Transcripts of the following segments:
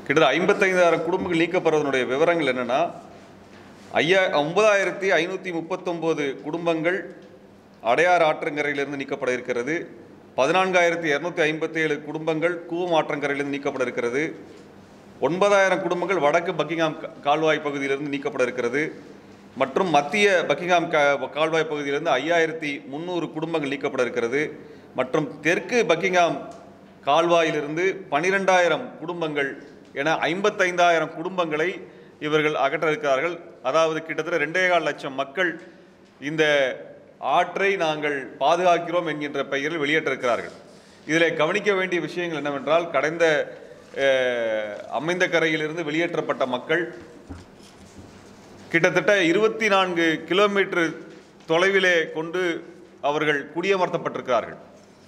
கிட்டத்தட்ட 55,000 குடும்பங்கள் நீக்கப்படுவதனுடைய விவரங்கள் என்னென்னா 9,539 குடும்பங்கள் அடையாறு ஆற்றங்கரையிலிருந்து நீக்கப்பட இருக்கிறது. 14,257 குடும்பங்கள் கூவம் ஆற்றங்கரையிலிருந்து நீக்கப்பட இருக்கிறது. 9,000 குடும்பங்கள் வடக்கு பக்கிங்ஹாம் கால்வாய் பகுதியிலிருந்து நீக்கப்பட இருக்கிறது. மற்றும் மத்திய பக்கிங்ஹாம் கால்வாய் பகுதியிலிருந்து 5,300 குடும்பங்கள் நீக்கப்பட இருக்கிறது. மற்றும் தெற்கு பக்கிங்ஹாம் கால்வாயிலிருந்து 12,000 குடும்பங்கள் என 55,000 குடும்பங்களை இவர்கள் அகற்ற இருக்கிறார்கள். அதாவது கிட்டத்தட்ட 2.25 லட்சம் மக்கள் இந்த ஆற்றை நாங்கள் பாதுகாக்கிறோம் என்கின்ற பெயரில் வெளியேற்றிருக்கிறார்கள். இதில் கவனிக்க வேண்டிய விஷயங்கள் என்னவென்றால், கடந்த அமைந்த கரையிலிருந்து வெளியேற்றப்பட்ட மக்கள் கிட்டத்தட்ட 24 கிலோமீட்டர் தொலைவிலே கொண்டு அவர்கள் குடியமர்த்தப்பட்டிருக்கிறார்கள்.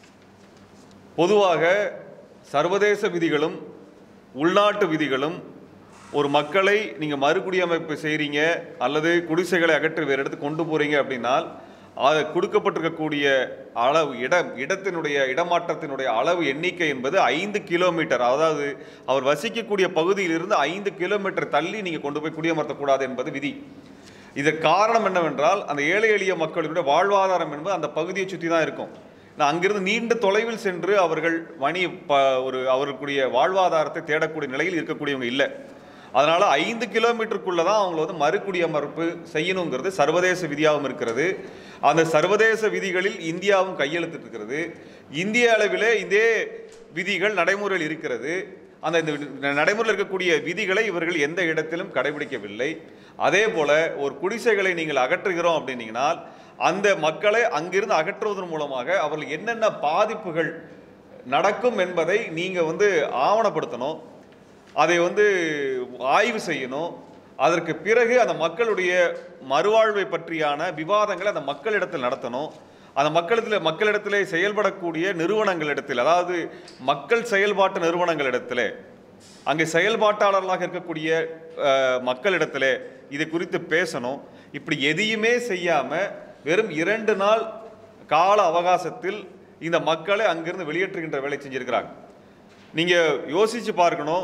பொதுவாக சர்வதேச விதிகளும் உள்நாட்டு விதிகளும் ஒரு மக்களை நீங்கள் மறுகுடியமைப்பு செய்கிறீங்க அல்லது குடிசைகளை அகற்றி வேறு இடத்துக்கு கொண்டு போகிறீங்க அப்படின்னால் அது கொடுக்கப்பட்டிருக்கக்கூடிய அளவு இடத்தினுடைய இடமாற்றத்தினுடைய அளவு எண்ணிக்கை என்பது 5 கிலோமீட்டர். அதாவது அவர் வசிக்கக்கூடிய பகுதியிலிருந்து 5 கிலோமீட்டர் தள்ளி நீங்கள் கொண்டு போய் குடியமர்த்தக்கூடாது என்பது விதி. இதற்கு காரணம் என்னவென்றால், அந்த ஏழை எளிய மக்களுடைய வாழ்வாதாரம் என்பது அந்த பகுதியை சுற்றி தான் இருக்கும். அங்கிருந்து நீண்ட தொலைவில் சென்று அவர்கள் அவர்களுடைய வாழ்வாதாரத்தை தேடக்கூடிய நிலையில் இருக்கக்கூடியவங்க இல்லை. அதனால் 5 கிலோமீட்டருக்குள்ளே தான் அவங்கள வந்து மறுகுடியமர்ப்பு செய்யணுங்கிறது சர்வதேச விதியாகவும் இருக்கிறது. அந்த சர்வதேச விதிகளில் இந்தியாவும் கையெழுத்திட்டு இருக்கிறது. இந்திய அளவிலே இதே விதிகள் நடைமுறையில் இருக்கிறது. அந்த நடைமுறையில் இருக்கக்கூடிய விதிகளை இவர்கள் எந்த இடத்திலும் கடைபிடிக்கவில்லை. அதே போல் ஒரு குடிசைகளை நீங்கள் அகற்றுகிறோம் அப்படின்னீங்கன்னா அந்த மக்களை அங்கிருந்து அகற்றுவதன் மூலமாக அவர்கள் என்னென்ன பாதிப்புகள் நடக்கும் என்பதை நீங்கள் வந்து ஆவணப்படுத்தணும், அதை வந்து ஆய்வு செய்யணும். அதற்கு பிறகு அந்த மக்களுடைய மறுவாழ்வை பற்றியான விவாதங்களை அந்த மக்களிடத்தில் நடத்தணும். அந்த மக்களிடத்திலே செயல்படக்கூடிய நிறுவனங்களிடத்தில், அதாவது மக்கள் செயல்பாட்டு நிறுவனங்களிடத்தில், அங்கே செயல்பாட்டாளர்களாக இருக்கக்கூடிய மக்களிடத்தில் இது குறித்து பேசணும். இப்படி எதையுமே செய்யாமல் வெறும் 2 நாள் கால அவகாசத்தில் இந்த மக்களை அங்கிருந்து வெளியேற்றுகின்ற வேலை செஞ்சிருக்கிறாங்க. நீங்கள் யோசித்து பார்க்கணும்,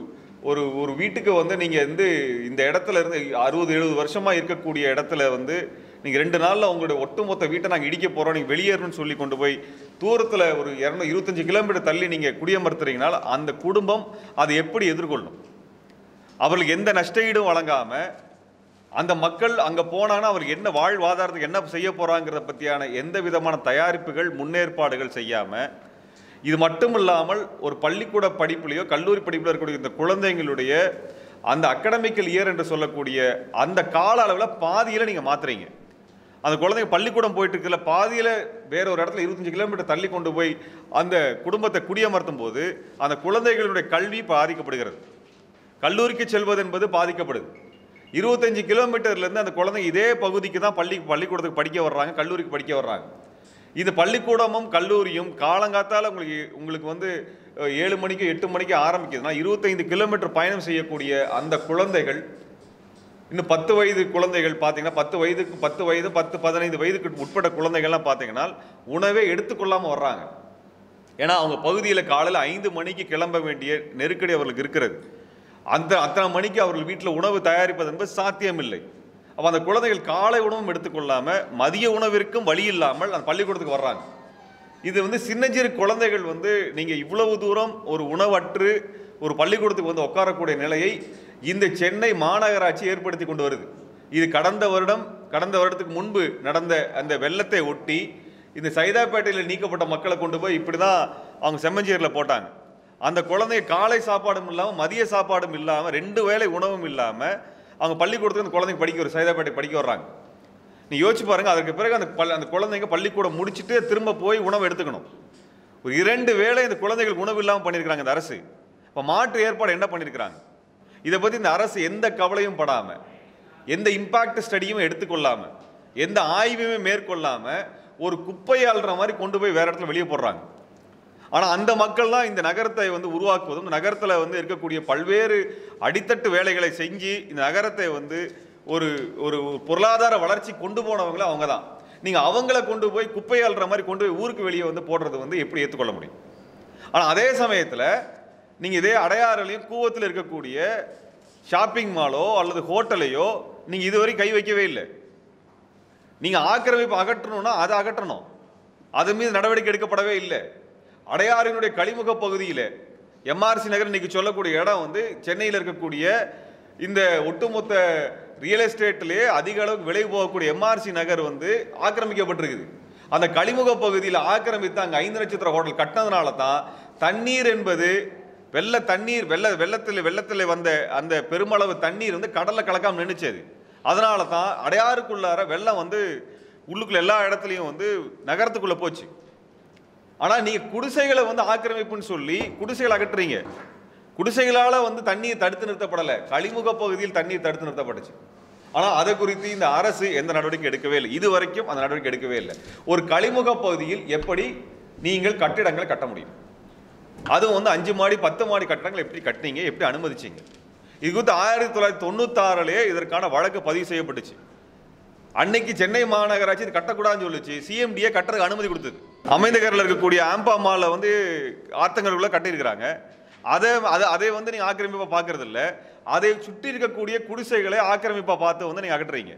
ஒரு ஒரு வீட்டுக்கு வந்து நீங்கள் இந்த இடத்துல இருந்து 60-70 வருஷமாக இருக்கக்கூடிய இடத்துல வந்து நீங்கள் 2 நாளில் உங்களுடைய ஒட்டுமொத்த வீட்டை நாங்கள் இடிக்க போகிறோம், நீங்கள் வெளியேறணும்னு சொல்லி கொண்டு போய் தூரத்தில் ஒரு 225 கிலோமீட்டர் தள்ளி நீங்கள் குடியமர்த்துறீங்கனால அந்த குடும்பம் அதை எப்படி எதிர்கொள்ளும்? அவர்களுக்கு எந்த நஷ்டஈடும் வழங்காமல் அந்த மக்கள் அங்கே போனாங்கன்னா அவருக்கு என்ன வாழ்வாதாரத்துக்கு என்ன செய்ய போகிறாங்கிறத பற்றியான எந்த விதமான தயாரிப்புகள் முன்னேற்பாடுகள் செய்யாமல், இது மட்டும் இல்லாமல் ஒரு பள்ளிக்கூட படிப்புலையோ கல்லூரி படிப்பில் இருக்கக்கூடிய இந்த குழந்தைங்களுடைய அந்த அகடமிக்கல் இயர் என்று சொல்லக்கூடிய அந்த கால அளவில் பாதியில் நீங்கள் மாற்றுறீங்க. அந்த குழந்தைங்க பள்ளிக்கூடம் போயிட்டு இருக்கல பாதியில் வேற ஒரு இடத்துல 25 கிலோமீட்டர் தள்ளி கொண்டு போய் அந்த குடும்பத்தை குடியமர்த்தும் போது அந்த குழந்தைகளுடைய கல்வி பாதிக்கப்படுகிறது. கல்லூரிக்கு செல்வது என்பது பாதிக்கப்படுது. 25 கிலோமீட்டர்லேருந்து அந்த குழந்தைங்க இதே பகுதிக்கு தான் பள்ளிக்கூடத்துக்கு படிக்க வர்றாங்க, கல்லூரிக்கு படிக்க வர்றாங்க. இந்த பள்ளிக்கூடமும் கல்லூரியும் காலங்காத்தால் உங்களுக்கு வந்து 7 மணிக்கு 8 மணிக்கு ஆரம்பிக்குதுன்னா 25 கிலோமீட்டர் பயணம் செய்யக்கூடிய அந்த குழந்தைகள், இன்னும் 10 வயது குழந்தைகள் பார்த்தீங்கன்னா 10 வயது 10-15 வயதுக்கு உட்பட்ட குழந்தைகள்லாம் பார்த்தீங்கன்னா உணவே எடுத்துக்கொள்ளாமல் வர்றாங்க. ஏன்னா அவங்க பகுதியில் காலையில் 5 மணிக்கு கிளம்ப வேண்டிய நெருக்கடி அவர்களுக்கு இருக்கிறது. அத்தனை மணிக்கு அவர்கள் வீட்டில் உணவு தயாரிப்பது என்பது சாத்தியமில்லை. அப்போ அந்த குழந்தைகள் காலை உணவும் எடுத்துக்கொள்ளாமல் மதிய உணவிற்கும் வழி இல்லாமல் அந்த பள்ளிக்கூடத்துக்கு வர்றாங்க. இது வந்து சின்னஞ்சிறு குழந்தைகள் வந்து நீங்கள் இவ்வளவு தூரம் ஒரு உணவற்று ஒரு பள்ளிக்கூடத்துக்கு வந்து உட்காரக்கூடிய நிலையை இந்த சென்னை மாநகராட்சி ஏற்படுத்தி கொண்டு வருது. இது கடந்த வருடத்துக்கு முன்பு நடந்த அந்த வெள்ளத்தை ஒட்டி இந்த சைதாப்பேட்டையில் நீக்கப்பட்ட மக்களை கொண்டு போய் இப்படி தான் அவங்க செம்மஞ்சேரியில் போட்டாங்க. அந்த குழந்தைய காலை சாப்பாடும் இல்லாமல் மதிய சாப்பாடும் இல்லாமல் 2 வேளை உணவும் இல்லாமல் அவங்க பள்ளிக்கூடத்துக்கு அந்த குழந்தைங்க சைதாப்பேட்டை படிக்க வர்றாங்க. நீ யோசிச்சு பாருங்கள். அதற்கு பிறகு அந்த குழந்தைங்க பள்ளிக்கூடம் முடிச்சுட்டு திரும்ப போய் உணவு எடுத்துக்கணும். ஒரு 2 வேளை இந்த குழந்தைகளுக்கு உணவு இல்லாமல் பண்ணியிருக்கிறாங்க இந்த அரசு. இப்போ மாற்று ஏற்பாடு என்ன பண்ணியிருக்கிறாங்க? இதை பற்றி இந்த அரசு எந்த கவலையும் படாமல், எந்த இம்பாக்ட் ஸ்டடியும் எடுத்துக்கொள்ளாமல், எந்த ஆய்வுமே மேற்கொள்ளாமல் ஒரு குப்பையை அள்ளுற மாதிரி கொண்டு போய் வேறு இடத்துல வெளியே போடுறாங்க. ஆனால் அந்த மக்கள் தான் இந்த நகரத்தை வந்து உருவாக்குவதும் நகரத்தில் வந்து இருக்கக்கூடிய பல்வேறு அடித்தட்டு வேலைகளை செஞ்சு இந்த நகரத்தை வந்து ஒரு ஒரு பொருளாதார வளர்ச்சி கொண்டு போனவங்கள அவங்க தான். நீங்கள் அவங்கள கொண்டு போய் குப்பை அள்ளுற மாதிரி கொண்டு போய் ஊருக்கு வெளியே வந்து போடுறது வந்து எப்படி ஏற்றுக்கொள்ள முடியும்? ஆனால் அதே சமயத்தில் நீங்கள் இதே அடையாறுலையும் கூவத்தில் இருக்கக்கூடிய ஷாப்பிங் மாலோ அல்லது ஹோட்டலையோ நீங்கள் இதுவரை கை வைக்கவே இல்லை. நீங்கள் ஆக்கிரமிப்பு அகற்றணும்னா அதை அகற்றணும், அது மீது நடவடிக்கை எடுக்கப்படவே இல்லை. அடையாறினுடைய கழிமுக பகுதியில் எம்ஆர்சி நகர் இன்னைக்கு சொல்லக்கூடிய இடம் வந்து சென்னையில் இருக்கக்கூடிய இந்த ஒட்டுமொத்த ரியல் எஸ்டேட்லேயே அதிக அளவுக்கு விலை போகக்கூடிய எம்ஆர்சி நகர் வந்து ஆக்கிரமிக்கப்பட்டிருக்குது. அந்த கழிமுக பகுதியில் ஆக்கிரமித்து அங்கே 5 நட்சத்திர ஹோட்டல் கட்டினதுனால தான் தண்ணீர் என்பது வெள்ளத்தில் வந்த அந்த பெருமளவு தண்ணீர் வந்து கடலில் கலக்காமல் நின்றுச்சது. அதனால தான் அடையாறுக்குள்ளார வெள்ளம் வந்து உள்ளுக்குள்ள எல்லா இடத்துலையும் வந்து நகரத்துக்குள்ளே போச்சு. ஆனால் நீங்கள் குடிசைகளை வந்து ஆக்கிரமிப்புன்னு சொல்லி குடிசைகளை அகற்றுறீங்க. குடிசைகளால் வந்து தண்ணீர் தடுத்து நிறுத்தப்படலை, கழிமுக பகுதியில் தண்ணீர் தடுத்து நிறுத்தப்பட்டுச்சு. ஆனால் அதை குறித்து இந்த அரசு எந்த நடவடிக்கை எடுக்கவே இல்லை, இது வரைக்கும் அந்த நடவடிக்கை எடுக்கவே இல்லை. ஒரு கழிமுக பகுதியில் எப்படி நீங்கள் கட்டிடங்களை கட்ட முடியும்? அதுவும் வந்து 5 மாடி 10 மாடி கட்டடங்கள் எப்படி கட்டினீங்க, எப்படி அனுமதிச்சிங்க? இது குறித்து 1996 இதற்கான வழக்கு பதிவு செய்யப்பட்டுச்சு. அன்னைக்கு சென்னை மாநகராட்சி இது கட்டக்கூடாதுன்னு சொல்லிச்சு, சிஎம்டிஏ கட்டுறதுக்கு அனுமதி கொடுத்தது. அமைந்தகரில் இருக்கக்கூடிய ஆம்பா மாலில் வந்து ஆத்தங்கருக்குள்ள கட்டியிருக்கிறாங்க. அதை வந்து நீங்கள் ஆக்கிரமிப்பாக பார்க்கறது இல்லை, அதை சுற்றி இருக்கக்கூடிய குடிசைகளை ஆக்கிரமிப்பாக பார்த்து வந்து நீங்கள் அகற்றுறீங்க.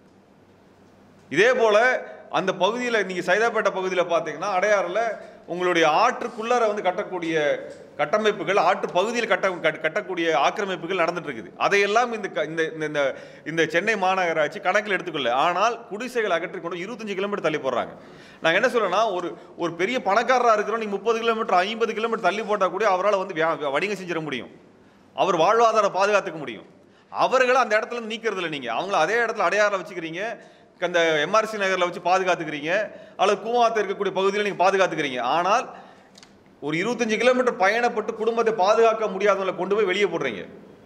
இதே போல அந்த பகுதியில் நீங்கள் சைதாப்பேட்டை பகுதியில் பார்த்தீங்கன்னா அடையாறில் உங்களுடைய ஆற்றுக்குள்ளார வந்து கட்டக்கூடிய கட்டமைப்புகள், ஆற்று பகுதியில் கட்டக்கூடிய ஆக்கிரமிப்புகள் நடந்துட்டு இருக்குது. அதையெல்லாம் இந்த சென்னை மாநகராட்சி கணக்கில் எடுத்துக்கொள்ள. ஆனால் குடிசைகள் அகற்றி கொண்டு 25 கிலோமீட்டர் தள்ளி போடுறாங்க. நான் என்ன சொல்றேன்னா, ஒரு பெரிய பணக்காரராக இருக்கிறோம், நீங்கள் 30 கிலோமீட்டர் 50 கிலோமீட்டர் தள்ளி போட்டால் கூட அவரால் வந்து வணிகம் செஞ்சிட முடியும், அவர் வாழ்வாதாரம் பாதுகாத்துக்க முடியும். அவர்களை அந்த இடத்துல நீக்கிறது இல்லை. நீங்கள் அவங்கள அதே இடத்துல அடையாறில் வச்சுக்கிறீங்க, அந்த எம்ஆர்சி நகரில் வச்சு பாதுகாத்துக்கிறீங்க, அல்லது கூவாத்தில் இருக்கக்கூடிய பகுதியில் நீங்கள் பாதுகாத்துக்கிறீங்க. ஆனால் ஒரு 25 கிலோமீட்டர் பயணப்பட்டு குடும்பத்தை பாதுகாக்க முடியாதவங்களை கொண்டு போய் வெளியே போடுறீங்க.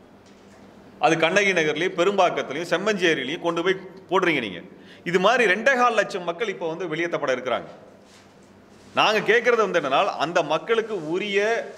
அது கண்ணகி நகர்லையும் பெரும்பாக்கத்திலையும் செம்மஞ்சேரியிலையும் கொண்டு போய் போடுறீங்க நீங்கள். இது மாதிரி 2.25 லட்சம் மக்கள் இப்போ வந்து வெளியேற்றப்பட இருக்கிறாங்க. நாங்கள் கேட்கறது வந்து என்னன்னா, அந்த மக்களுக்கு உரிய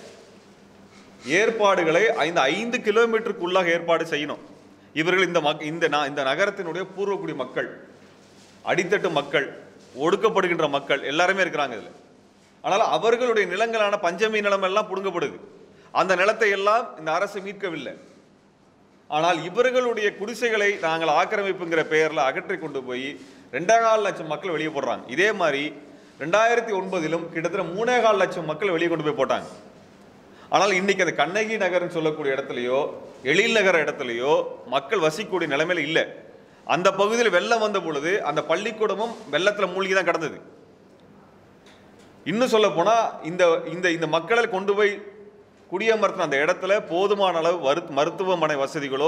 ஏற்பாடுகளை 5 கிலோமீட்டருக்குள்ளாக ஏற்பாடு செய்யணும். இவர்கள் இந்த நகரத்தினுடைய பூர்வக்குடி மக்கள், அடித்தட்டு மக்கள், ஒடுக்கப்படுகின்ற மக்கள் எல்லாருமே இருக்கிறாங்க இதில். ஆனால் அவர்களுடைய நிலங்களான பஞ்சமி நிலம் எல்லாம் புடுங்கப்படுது. அந்த நிலத்தை எல்லாம் இந்த அரசு மீட்கவில்லை. ஆனால் இவர்களுடைய குடிசைகளை நாங்கள் ஆக்கிரமிப்புங்கிற பெயரில் அகற்றி கொண்டு போய் 2.25 லட்சம் மக்கள் வெளியே போடுறாங்க. இதே மாதிரி 2009 கிட்டத்தட்ட 3.25 லட்சம் மக்கள் வெளியே கொண்டு போய் போட்டாங்க. ஆனால் இன்னைக்கு அந்த கண்ணகி நகர்னு சொல்லக்கூடிய இடத்துலையோ எழில் நகர இடத்துலையோ மக்கள் வசிக்கக்கூடிய நிலைமையில இல்லை. அந்த பகுதியில் வெள்ளம் வந்த பொழுது அந்த பள்ளிக்கூடமும் வெள்ளத்தில் மூழ்கி தான் கிடந்தது. இன்னும் சொல்ல போனா இந்த மக்களை கொண்டு போய் குடியமர்த்தின அந்த இடத்துல போதுமான அளவு மருத்துவமனை வசதிகளோ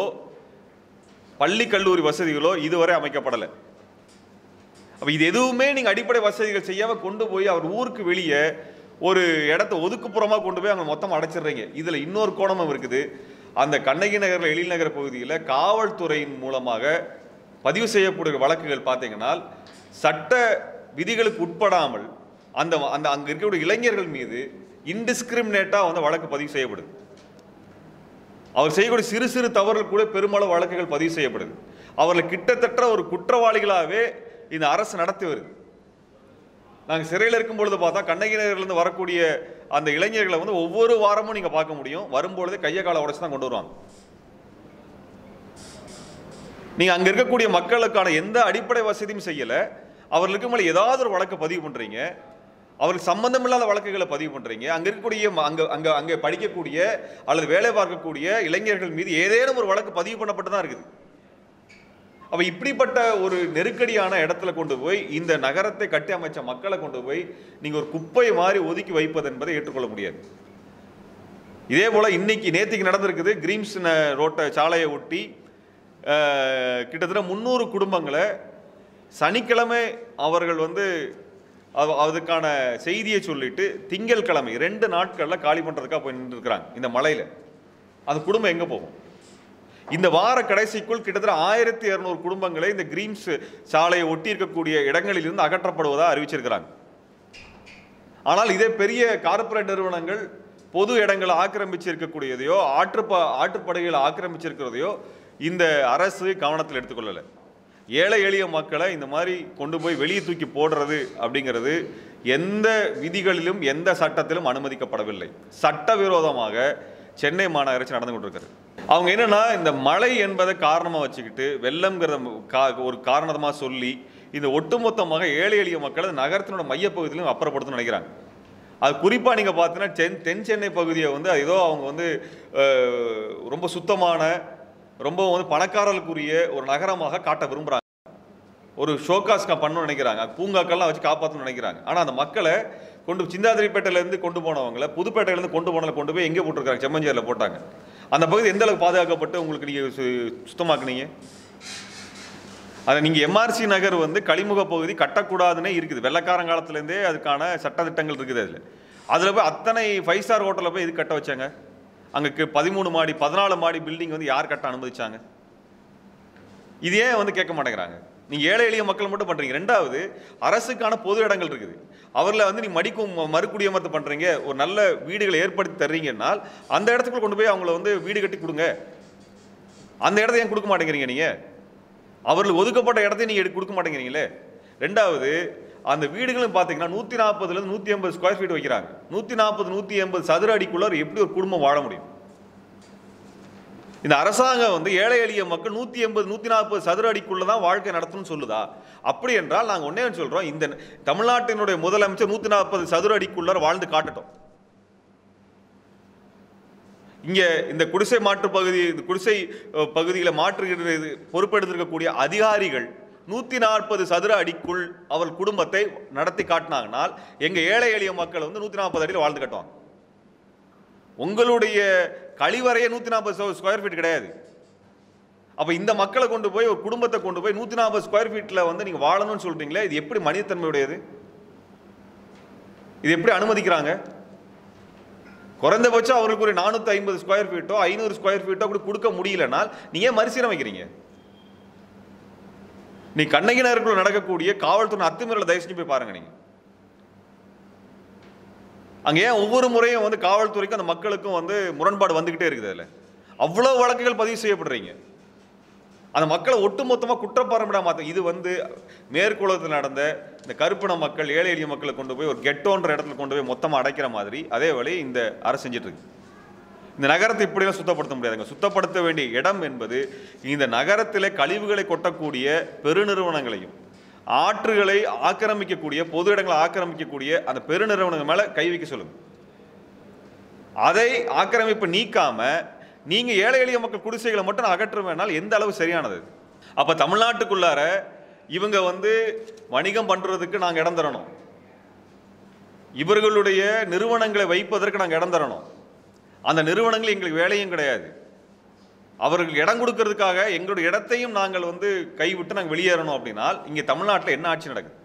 பள்ளி கல்லூரி வசதிகளோ இதுவரை அமைக்கப்படலை. அப்ப இது எதுவுமே நீங்க அடிப்படை வசதிகள் செய்யாம கொண்டு போய் அவர் ஊருக்கு வெளியே ஒரு இடத்த ஒதுக்குப்புறமா கொண்டு போய் அவங்க மொத்தம் அடைச்சிடுறீங்க. இதுல இன்னொரு கோணமும் இருக்குது. அந்த கண்ணகி நகர்ல எழில் நகர் பகுதியில் காவல்துறையின் மூலமாக பதிவு செய்யக்கூடிய வழக்குகள் பார்த்தீங்கன்னா சட்ட விதிகளுக்கு உட்படாமல் அந்த அங்க இருக்கக்கூடிய இளைஞர்கள் மீது இன்டிஸ்கிரிமினேட்டா வந்து வழக்கு பதிவு செய்யப்படுது. அவர் செய்யக்கூடிய சிறு சிறு தவறுகள் கூட பெருமளவு வழக்குகள் பதிவு செய்யப்படுது. அவர்கள் கிட்டத்தட்ட ஒரு குற்றவாளிகளாகவே இந்த அரசு நடத்தி வருது. நாங்கள் சிறையில் இருக்கும் பொழுது பார்த்தா கண்ணகி நகர்லேருந்து வரக்கூடிய அந்த இளைஞர்களை வந்து ஒவ்வொரு வாரமும் நீங்கள் பார்க்க முடியும். வரும்பொழுது கையை காலை உடைச்சு தான் கொண்டு வருவாங்க. நீங்கள் அங்கே இருக்கக்கூடிய மக்களுக்கான எந்த அடிப்படை வசதியும் செய்யலை. அவர்களுக்கு மேலே ஏதாவது ஒரு வழக்கு பதிவு பண்ணுறீங்க, அவருக்கு சம்பந்தமில்லாத வழக்குகளை பதிவு பண்ணுறீங்க. அங்கே இருக்கக்கூடிய அங்கே படிக்கக்கூடிய அல்லது வேலை பார்க்கக்கூடிய இளைஞர்கள் மீது ஏதேனும் ஒரு வழக்கு பதிவு பண்ணப்பட்டு தான் இருக்குது. அப்போ இப்படிப்பட்ட ஒரு நெருக்கடியான இடத்துல கொண்டு போய் இந்த நகரத்தை கட்டி அமைச்ச மக்களை கொண்டு போய் நீங்கள் ஒரு குப்பை மாதிரி ஒதுக்கி வைப்பது என்பதை ஏற்றுக்கொள்ள முடியாது. இதே போல் நேற்றுக்கு நடந்திருக்குது. கிரீம்ஸ் ரோட்டை சாலையை ஒட்டி கிட்டத்தட்ட 300 குடும்பங்களை சனிக்கிழமை அவர்கள் வந்து அதுக்கான செய்தியை சொல்லிட்டு திங்கட்கிழமை 2 நாட்களில் காலி பண்ணுறதுக்காக போய் நின்றுருக்கிறாங்க இந்த மலையில். அந்த குடும்பம் எங்கே போகும்? இந்த வார கடைசிக்குள் கிட்டத்தட்ட 1200 குடும்பங்களை இந்த கிரீம்ஸ் சாலையை ஒட்டி இருக்கக்கூடிய இடங்களிலிருந்து அகற்றப்படுவதாக அறிவிச்சிருக்கிறாங்க. ஆனால் இதே பெரிய கார்ப்பரேட் நிறுவனங்கள் பொது இடங்களை ஆக்கிரமிச்சிருக்கக்கூடியதையோ ஆற்றுப்படுகைகளை ஆக்கிரமிச்சிருக்கிறதையோ இந்த அரசு கவனத்தில் எடுத்துக்கொள்ளலை. ஏழை எளிய மக்களை இந்த மாதிரி கொண்டு போய் வெளியே தூக்கி போடுறது அப்படிங்கிறது எந்த விதிகளிலும் எந்த சட்டத்திலும் அனுமதிக்கப்படவில்லை. சட்டவிரோதமாக சென்னை மாநகராட்சி நடந்து கொண்டிருக்கிறது. அவங்க என்னன்னா இந்த மழை என்பதை காரணமாக வச்சுக்கிட்டு வெள்ளம்ங்கிறத ஒரு காரணமாக சொல்லி இந்த ஒட்டுமொத்தமாக ஏழை எளிய மக்களை நகரத்தினோட மையப்பகுதியிலும் அப்புறப்படுத்தணும்னு நினைக்கிறாங்க. அது குறிப்பாக நீங்கள் பார்த்தீங்கன்னா தென் சென்னை பகுதியை வந்து ஏதோ அவங்க வந்து ரொம்ப சுத்தமான ரொம்ப வந்து பணக்காரர்களுக்குரிய ஒரு நகரமாக காட்ட விரும்புகிறாங்க. ஒரு ஷோகாஸ் பண்ணணும்னு நினைக்கிறாங்க, பூங்காக்கள்லாம் வச்சு காப்பாற்றணும்னு நினைக்கிறாங்க. ஆனால் அந்த மக்களை சிந்தாதிரிப்பேட்டையிலேருந்து கொண்டு போனவங்களை புதுப்பேட்டையிலேருந்து கொண்டு போய் எங்கே போட்டிருக்காங்க? செம்மஞ்சேரியில் போட்டாங்க. அந்த பகுதி எந்த அளவுக்கு பாதுகாக்கப்பட்டு உங்களுக்கு நீங்கள் சுத்தமாக்குனீங்க? அதை நீங்கள் எம்ஆர்சி நகர் வந்து கழிமுக பகுதி கட்டக்கூடாதுன்னே இருக்குது. வெள்ளக்காரங்காலத்துலேருந்தே அதுக்கான சட்டத்திட்டங்கள் இருக்குது. அதில் போய் அத்தனை 5 ஸ்டார் ஹோட்டலில் போய் இது கட்ட வச்சாங்க. அங்கே 13 மாடி 14 மாடி பில்டிங் வந்து யார் கட்ட அனுமதிச்சாங்க? இது ஏன் வந்து கேட்க மாட்டேங்கிறாங்க? நீங்கள் ஏழை எளிய மக்கள் மட்டும் பண்ணுறீங்க. ரெண்டாவது, அரசுக்கான பொது இடங்கள் இருக்குது, அவரில் வந்து நீங்கள் மறுகுடியமர்த்து பண்ணுறீங்க, ஒரு நல்ல வீடுகளை ஏற்படுத்தி தர்றீங்கன்னால் அந்த இடத்துக்குள்ள கொண்டு போய் அவங்கள வந்து வீடு கட்டி கொடுங்க. அந்த இடத்த ஏன் கொடுக்க மாட்டேங்கிறீங்க? நீங்கள் அவர்களுக்கு ஒதுக்கப்பட்ட இடத்தையும் நீங்கள் கொடுக்க மாட்டேங்கிறீங்களே. ரெண்டாவது, அந்த வீடுகளும் பார்த்தீங்கன்னா 140லேருந்து 180 ஸ்கொயர் ஃபீட் வைக்கிறாங்க. 140 180 சதுர அடிக்குள்ள எப்படி ஒரு குடும்பம் வாழ முடியும்? இந்த அரசாங்கம் வந்து ஏழை எளிய மக்கள் 180 140 சதுர அடிக்குள்ள தான் வாழ்க்கை நடத்தணும்னு சொல்லுதா? அப்படி என்றால் நாங்கள் ஒன்னே சொல்றோம், இந்த தமிழ்நாட்டினுடைய முதலமைச்சர் 140 சதுர அடிக்குள்ள வாழ்ந்து காட்டட்டும். இங்க இந்த குடிசை மாற்று பகுதி, இந்த குடிசை பகுதிகளை மாற்றுகிறது பொறுப்பெடுத்திருக்கக்கூடிய அதிகாரிகள் 140 சதுர அடிக்குள் அவர் குடும்பத்தை நடத்தி காட்டினாங்கனால் எங்க ஏழை எளிய மக்கள் வந்து 140 அடியில் வாழ்ந்து கட்டுவாங்க. உங்களுடைய கழிவறையே 140 ஸ்கொயர் ஃபீட் கிடையாது. அப்ப இந்த மக்களை கொண்டு போய் ஒரு குடும்பத்தை கொண்டு போய் 140 ஸ்கொயர் ஃபீட்ல வந்து நீங்க வாழணும்னு சொல்றீங்களே, இது எப்படி மனிதத்தன்மையுடையது? இது எப்படி அனுமதிக்கிறாங்க? குறைந்தபட்சம் அவருக்கு ஒரு 450 ஸ்கொயர் ஃபீட்டோ 500 ஸ்கொயர் ஃபீட்டோ கூட கொடுக்க முடியலனால் நீங்க ஏன் மறுசீரமைக்கிறீங்க? நீ கண்ணகி நகருக்குள்ள நடக்கக்கூடிய காவல்துறை அத்துமீறலை தயவு செஞ்சு போய் பாருங்க. நீங்க அங்க ஏன் ஒவ்வொரு முறையும் வந்து காவல்துறைக்கும் அந்த மக்களுக்கும் வந்து முரண்பாடு வந்துகிட்டே இருக்குது? அதில் அவ்வளவு வழக்குகள் பதிவு செய்யப்படுறீங்க. அந்த மக்களை ஒட்டுமொத்தமாக குற்றப்பாரமிடா மாற்ற இது வந்து மேற்குலத்தில் நடந்த இந்த கருப்பின மக்கள் ஏழை எளிய மக்களை கொண்டு போய் ஒரு கெட்டோன்ற இடத்துல கொண்டு போய் மொத்தமாக அடைக்கிற மாதிரி அதே வேலையை இந்த அரசு செஞ்சுட்டு இருக்கு. இந்த நகரத்தை இப்படியெல்லாம் சுத்தப்படுத்த முடியாதுங்க. சுத்தப்படுத்த வேண்டிய இடம் என்பது இந்த நகரத்திலே கழிவுகளை கொட்டக்கூடிய பெருநிறுவனங்களையும் ஆற்றுகளை ஆக்கிரமிக்கக்கூடிய பொது இடங்களை ஆக்கிரமிக்கக்கூடிய அந்த பெருநிறுவனங்கள் மேல கை வைக்க சொல்லுங்க. அதை ஆக்கிரமிப்பு நீக்காம நீங்க ஏழை எளிய மக்கள் குடிசைகளை மட்டும் அகற்றுவேனால் எந்த அளவு சரியானது? அப்ப தமிழ்நாட்டுக்குள்ளார இவங்க வந்து வணிகம் பண்றதுக்கு நாங்க இடம் தரணும், இவர்களுடைய நிறுவனங்களை வைப்பதற்கு நாங்கள் இடம் தரணும். அந்த நிறுவனங்கள் எங்களுக்கு வேலையும் கிடையாது. அவர்கள் இடம் கொடுக்கறதுக்காக எங்களுடைய இடத்தையும் நாங்கள் வந்து கைவிட்டு நாங்கள் வெளியேறணும் அப்படின்னா இங்கே தமிழ்நாட்டில் என்ன ஆட்சி நடக்குது?